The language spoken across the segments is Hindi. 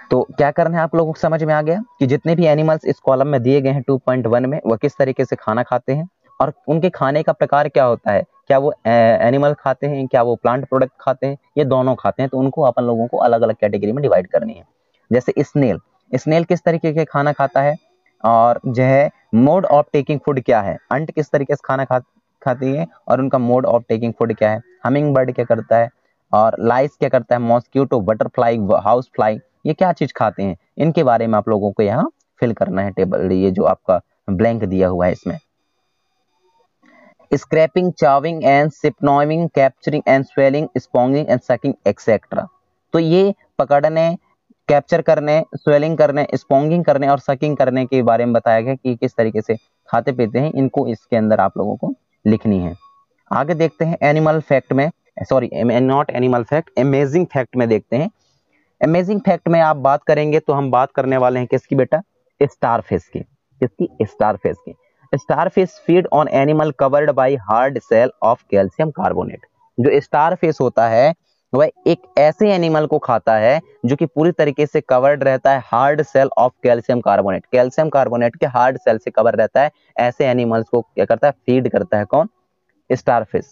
तो क्या करना है आप लोगों को समझ में आ गया कि जितने भी एनिमल्स इस कॉलम में दिए गए हैं 2.1 में, वह किस तरीके से खाना खाते हैं और उनके खाने का प्रकार क्या होता है, क्या वो एनिमल खाते हैं, क्या वो प्लांट प्रोडक्ट खाते हैं, ये दोनों खाते हैं। तो उनको अपन लोगों को अलग अलग कैटेगरी में डिवाइड करनी है। जैसे स्नेल, स्नेल किस तरीके के खाना खाता है और जो है मोड ऑफ टेकिंग फूड क्या है, अंट किस तरीके से खाना खाती है और उनका मोड ऑफ टेकिंग फूड क्या है, हमिंग बर्ड क्या करता है और लाइस क्या करता है, मॉस्क्यूटो, बटरफ्लाई, हाउस फ्लाई, ये क्या चीज खाते हैं, इनके बारे में आप लोगों को यहाँ फिल करना है टेबल, ये जो आपका ब्लैंक दिया हुआ है इसमें। Scraping, chewing and siphoning, capturing and swallowing, sponging and sucking etcetera. तो ये पकड़ने, कैप्चर करने, स्वेलिंग करने, स्पॉन्गिंग करने और सकिंग करने के बारे में बताया गया कि किस तरीके से खाते पीते हैं, इनको इसके अंदर आप लोगों को लिखनी है। आगे देखते हैं एनिमल फैक्ट में, sorry not animal fact, amazing fact में देखते हैं। अमेजिंग फैक्ट में आप बात करेंगे तो हम बात करने वाले हैं किसकी बेटा, स्टारफिश की। किसकी, स्टारफिश की। Starfish feed on animal covered by hard shell of calcium carbonate. जो स्टारफिश होता है वह एक ऐसे एनिमल को खाता है जो कि पूरी तरीके से कवर्ड रहता है hard shell of calcium carbonate, calcium carbonate के हार्ड सेल से कवर रहता है। ऐसे एनिमल्स को क्या करता है, फीड करता है कौन, starfish.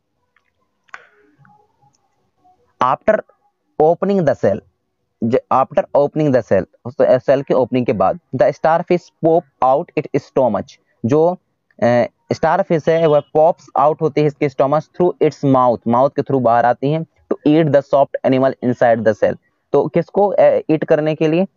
After opening the shell, after opening the shell, shell के ओपनिंग के बाद, the starfish pop out it stomach. जो स्टारफिश है वह पॉप्स आउट होती है इसके stomach through its mouth, mouth के थ्रू बाहर आती हैं to eat the soft animal inside the shell. तो किसको ईट करने के लिए,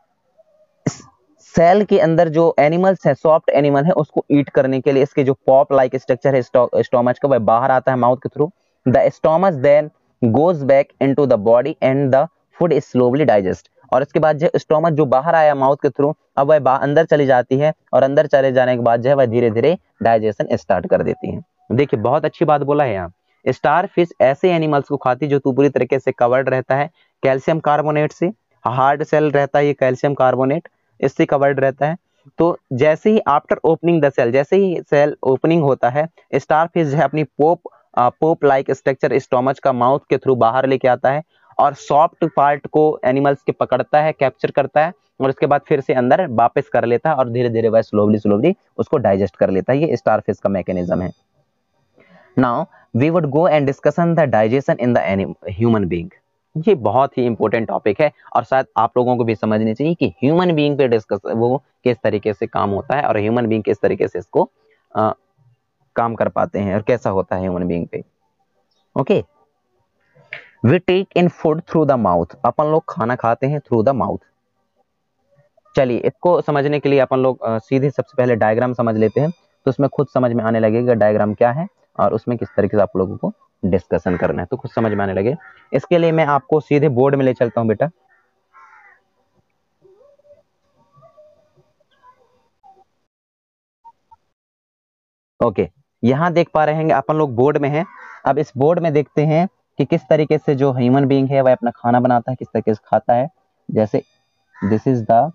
सेल के अंदर जो एनिमल्स है, सॉफ्ट एनिमल है, उसको ईट करने के लिए इसके जो पॉप लाइक स्ट्रक्चर है स्टोमच का, वह बाहर आता है माउथ के through. The stomach then goes back into the body and the food is slowly digest. और इसके बाद जो स्टोमच जो बाहर आया माउथ के थ्रू, अब वह अंदर चली जाती है और अंदर चले जाने के बाद जो है वह धीरे धीरे डाइजेशन स्टार्ट कर देती है। देखिए बहुत अच्छी बात बोला है यहाँ, स्टार फिश ऐसे एनिमल्स को खाती जो पूरी तरीके से कवर्ड रहता है कैल्शियम कार्बोनेट से, हार्ड सेल रहता है ये कैल्शियम कार्बोनेट, इससे कवर्ड रहता है। तो जैसे ही आफ्टर ओपनिंग द सेल, जैसे ही सेल ओपनिंग होता है, स्टारफिश जो है अपनी पोप लाइक स्ट्रक्चर स्टोमच का माउथ के थ्रू बाहर लेके आता है और सॉफ्ट पार्ट को एनिमल्स के पकड़ता है, कैप्चर करता है और उसके बाद फिर से अंदर वापस कर लेता है और धीरे धीरे वह स्लोली स्लोली उसको डाइजेस्ट कर लेता है। ये स्टारफिश का मैकेनिज्म है। Now we would go and discussion the digestion in the human being. ये बहुत ही इंपॉर्टेंट टॉपिक है और शायद आप लोगों को भी समझनी चाहिए कि ह्यूमन बीइंग पे डिस्कस वो किस तरीके से काम होता है और ह्यूमन बीइंग किस तरीके से इसको काम कर पाते हैं और कैसा होता है ह्यूमन बीइंग पे। Okay, we take in food through the mouth, अपन लोग खाना खाते हैं थ्रू द माउथ। चलिए इसको समझने के लिए अपन लोग सीधे सबसे पहले डायग्राम समझ लेते हैं, तो उसमें खुद समझ में आने लगेगा डायग्राम क्या है और उसमें किस तरीके से आप लोगों को डिस्कशन करना है, तो खुद समझ में आने लगे। इसके लिए मैं आपको सीधे बोर्ड में ले चलता हूं बेटा। ओके, यहाँ देख पा रहे हैं अपन लोग बोर्ड में हैं। अब इस बोर्ड में देखते हैं कि किस तरीके से जो ह्यूमन बीइंग है वह अपना खाना बनाता है, किस तरीके से खाता है। जैसे this is the,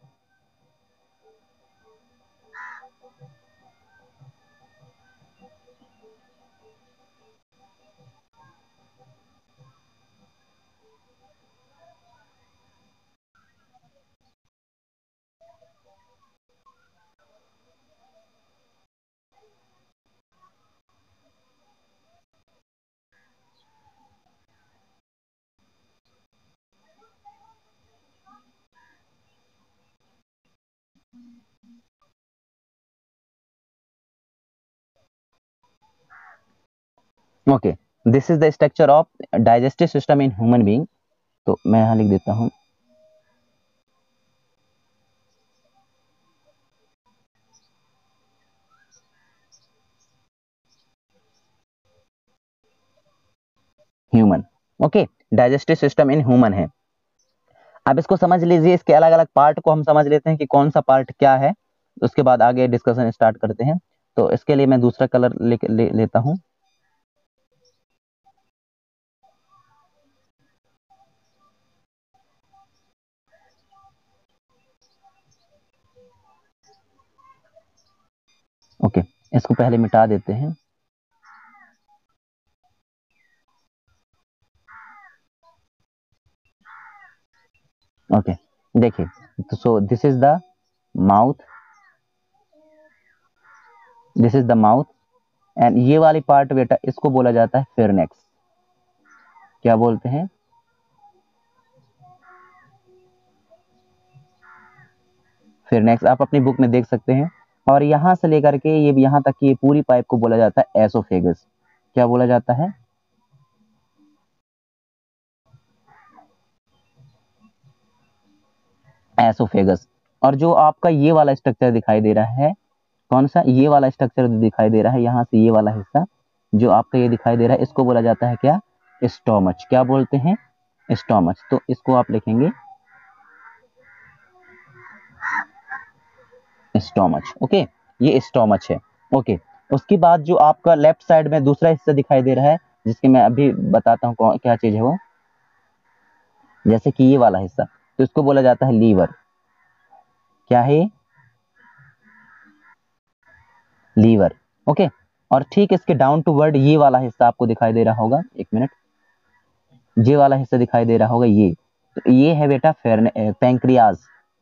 okay, this is the structure of digestive system in human being. तो मैं यहाँ लिख देता हूँ। Human, okay, digestive system in human है। अब इसको समझ लीजिए, इसके अलग अलग पार्ट को हम समझ लेते हैं कि कौन सा पार्ट क्या है, उसके बाद आगे डिस्कशन स्टार्ट करते हैं। तो इसके लिए मैं दूसरा कलर लेता हूं। ओके, इसको पहले मिटा देते हैं। ओके, देखिए, तो so this is the mouth, this is the mouth, and ये वाली पार्ट बेटा इसको बोला जाता है फेरनेक्स। क्या बोलते हैं? फेरनेक्स। आप अपनी बुक में देख सकते हैं। और यहां से लेकर के ये यहां तक की ये पूरी पाइप को बोला जाता है एसोफेगस। क्या बोला जाता है? एसोफेगस। और जो आपका ये वाला स्ट्रक्चर दिखाई दे रहा है, कौन सा? ये वाला स्ट्रक्चर दिखाई दे रहा है, यहां से ये वाला हिस्सा जो आपका ये दिखाई दे रहा है, इसको बोला जाता है क्या? स्टोमच। क्या बोलते हैं? स्टोमच। तो इसको आप लिखेंगे स्टोमच। ओके, ये स्टोमच है। ओके, उसके बाद जो आपका लेफ्ट साइड में दूसरा हिस्सा दिखाई दे रहा है, जिसके मैं अभी बताता हूँ क्या चीज है वो, जैसे कि ये वाला हिस्सा, तो इसको बोला जाता है लीवर। क्या है? लीवर। ओके। और ठीक इसके डाउन टू वर्ड ये वाला हिस्सा आपको दिखाई दे रहा होगा, एक मिनट, ये वाला हिस्सा दिखाई दे रहा होगा, ये तो ये है बेटा पैंक्रियाज।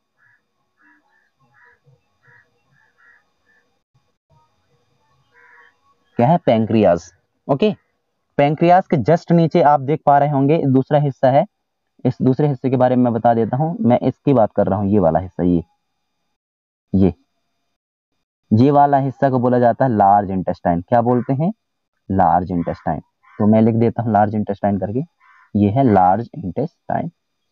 क्या है? पैंक्रियाज। ओके, पैंक्रियाज के जस्ट नीचे आप देख पा रहे होंगे दूसरा हिस्सा है। इस दूसरे हिस्से के बारे में मैं बता देता हूं, मैं इसकी बात कर रहा हूं, ये वाला हिस्सा, ये ये वाला हिस्सा को बोला जाता है लार्ज इंटेस्टाइन। क्या बोलते हैं? Large intestine. तो मैं लिख देता हूं लार्ज इंटेस्टाइन करके, ये है large intestine.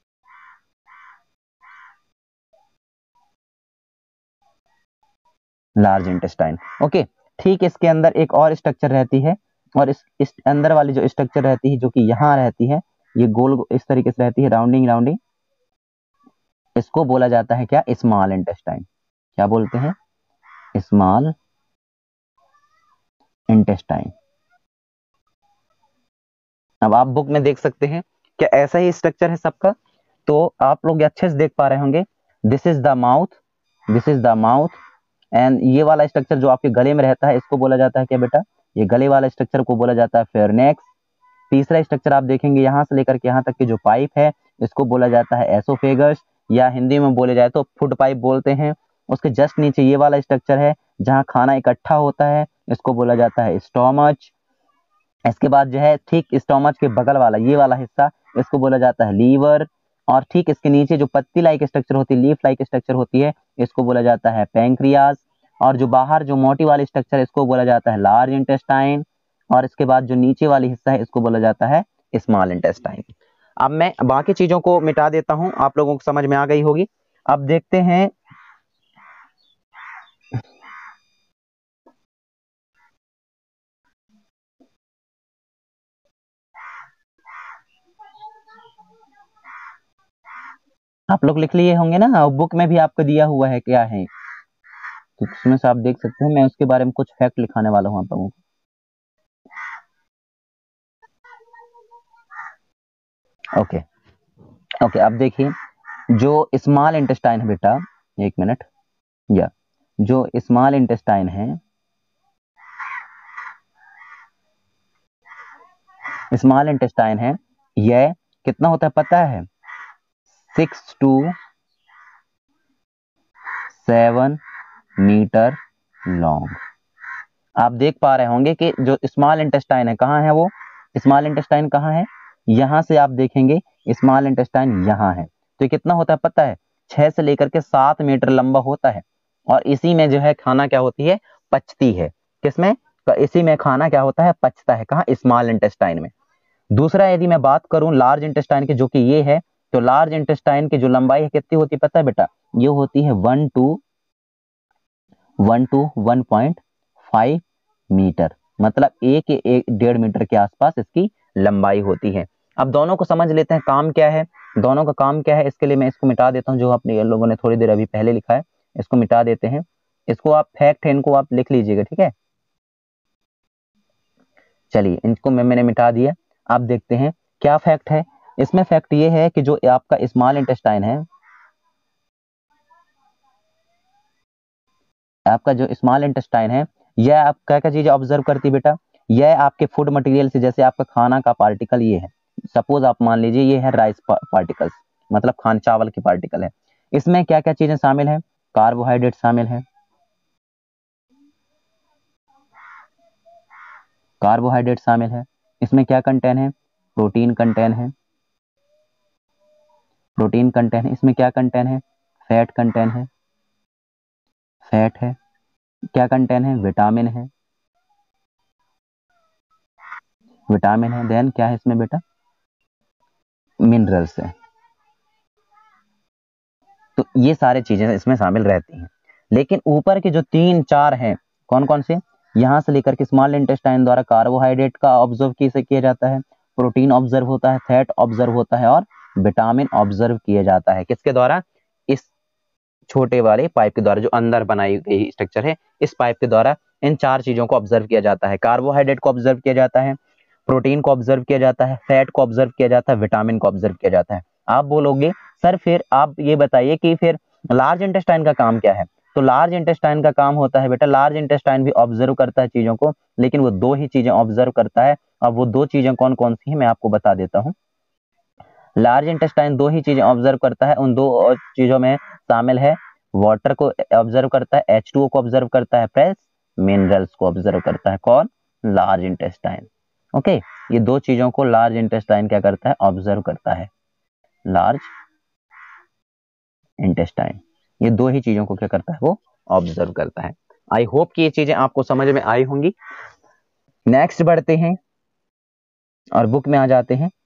Large intestine. Okay, ठीक इसके अंदर एक और स्ट्रक्चर रहती है, और इस अंदर वाली जो स्ट्रक्चर रहती है, जो कि यहाँ रहती है, ये गोल इस तरीके से रहती है, राउंडिंग राउंडिंग, इसको बोला जाता है क्या? Small intestine. क्या बोलते हैं? Small intestine. अब आप बुक में देख सकते हैं क्या ऐसा ही स्ट्रक्चर है सबका? तो आप लोग अच्छे से देख पा रहे होंगे, this is the mouth, this is the mouth, and ये वाला स्ट्रक्चर जो आपके गले में रहता है, इसको बोला जाता है क्या बेटा? ये गले वाला स्ट्रक्चर को बोला जाता है फेरनेक्स। तीसरा स्ट्रक्चर आप देखेंगे यहाँ से लेकर के यहाँ तक की जो पाइप है, इसको बोला जाता है एसोफेगस, या हिंदी में बोले जाए तो फूड पाइप बोलते हैं। उसके जस्ट नीचे ये वाला स्ट्रक्चर है जहाँ खाना इकट्ठा होता है, इसको बोला जाता है स्टोमच। इसके बाद जो है ठीक स्टोमच के बगल वाला ये वाला हिस्सा, इसको बोला जाता है लीवर। और ठीक इसके नीचे जो पत्ती लाइक स्ट्रक्चर होती है, लीफ लाइक स्ट्रक्चर होती है, इसको बोला जाता है पैंक्रियाज। और जो बाहर जो मोटी वाली स्ट्रक्चर है, इसको बोला जाता है लार्ज इंटेस्टाइन। और इसके बाद जो नीचे वाली हिस्सा है, इसको बोला जाता है स्मॉल इंटेस्टाइन। अब मैं बाकी चीजों को मिटा देता हूं, आप लोगों को समझ में आ गई होगी। अब देखते हैं, आप लोग लिख लिए होंगे ना, बुक में भी आपको दिया हुआ है क्या है, तो उसमें से आप देख सकते हैं, मैं उसके बारे में कुछ फैक्ट लिखाने वाला हूँ आप लोगों को। ओके। ओके, अब देखिए, जो स्मॉल इंटेस्टाइन है बेटा, एक मिनट, या जो स्मॉल इंटेस्टाइन है, स्मॉल इंटेस्टाइन है, यह कितना होता है पता है? 6 to 7 मीटर लॉन्ग। आप देख पा रहे होंगे कि जो स्मॉल इंटेस्टाइन है, कहाँ है वो? स्मॉल इंटेस्टाइन कहाँ है? यहां से आप देखेंगे स्मॉल इंटेस्टाइन यहाँ है। तो ये कितना होता है पता है? 6 से लेकर के 7 मीटर लंबा होता है। और इसी में जो है खाना क्या होती है? पचती है। किसमें? तो इसी में खाना क्या होता है? पचता है। कहाँ? स्मॉल इंटेस्टाइन में। दूसरा यदि मैं बात करूं लार्ज इंटेस्टाइन की, जो कि ये है, तो लार्ज इंटेस्टाइन की जो लंबाई है कितनी होती है पता है बेटा? ये होती है 1 to 1.5 मीटर, मतलब 1-1.5 मीटर के आसपास इसकी लंबाई होती है। अब दोनों को समझ लेते हैं काम क्या है, दोनों का काम क्या है। इसके लिए मैं इसको मिटा देता हूं, जो अपने लोगों ने थोड़ी देर अभी पहले लिखा है, इसको मिटा देते हैं। इसको आप फैक्ट है, इनको आप लिख लीजिएगा, ठीक है? चलिए, इनको मैंने मिटा दिया। आप देखते हैं क्या फैक्ट है इसमें। फैक्ट ये है कि जो आपका स्मॉल इंटेस्टाइन है, आपका जो स्मॉल इंटेस्टाइन है, यह आप क्या क्या चीजें ऑब्जर्व करती है बेटा? यह आपके फूड मटेरियल से, जैसे आपका खाना का पार्टिकल ये है, सपोज आप मान लीजिए ये है राइस पार्टिकल्स, मतलब खान चावल के पार्टिकल है, इसमें क्या क्या चीजें शामिल है? कार्बोहाइड्रेट शामिल है, कार्बोहाइड्रेट शामिल है। इसमें क्या कंटेन है? प्रोटीन कंटेन है, प्रोटीन कंटेन है। इसमें क्या कंटेन है? फैट कंटेन है, फैट है। क्या कंटेन है? विटामिन है, विटामिन है। देन क्या है इसमें बेटा? मिनरल्स है। तो ये सारी चीजें इसमें शामिल रहती हैं। लेकिन ऊपर के जो 3-4 हैं, कौन कौन से? यहां से लेकर के स्मॉल इंटेस्टाइन द्वारा कार्बोहाइड्रेट का ऑब्जर्व किसे किया जाता है, प्रोटीन ऑब्जर्व होता है, फैट ऑब्जर्व होता है और विटामिन ऑब्जर्व किया जाता है। किसके द्वारा? इस छोटे वाले पाइप के द्वारा, जो अंदर बनाई गई स्ट्रक्चर है, इस पाइप के द्वारा इन 4 चीजों को ऑब्जर्व किया जाता है। कार्बोहाइड्रेट को ऑब्जर्व किया जाता है, प्रोटीन को ऑब्जर्व किया जाता है, फैट को ऑब्जर्व किया जाता है, विटामिन को ऑब्जर्व किया जाता है। आप बोलोगे सर फिर आप ये बताइए कि फिर लार्ज इंटेस्टाइन का काम क्या है? तो लार्ज इंटेस्टाइन का काम होता है बेटा, लार्ज इंटेस्टाइन भी ऑब्जर्व करता है चीजों को, लेकिन वो 2 ही चीजें ऑब्जर्व करता है। अब वो 2 चीजें कौन कौन सी है मैं आपको बता देता हूँ। लार्ज इंटेस्टाइन 2 ही चीजें ऑब्जर्व करता है। उन 2 चीजों में शामिल है, वाटर को ऑब्जर्व करता है, H2O को ऑब्जर्व करता है, प्लस मिनरल्स को ऑब्जर्व करता है। कौन? Large intestine. ओके, ये 2 चीजों को लार्ज इंटेस्टाइन क्या करता है? ऑब्जर्व करता है। लार्ज इंटेस्टाइन ये 2 ही चीजों को क्या करता है? वो ऑब्जर्व करता है। आई होप कि ये चीजें आपको समझ में आई होंगी। नेक्स्ट बढ़ते हैं और बुक में आ जाते हैं।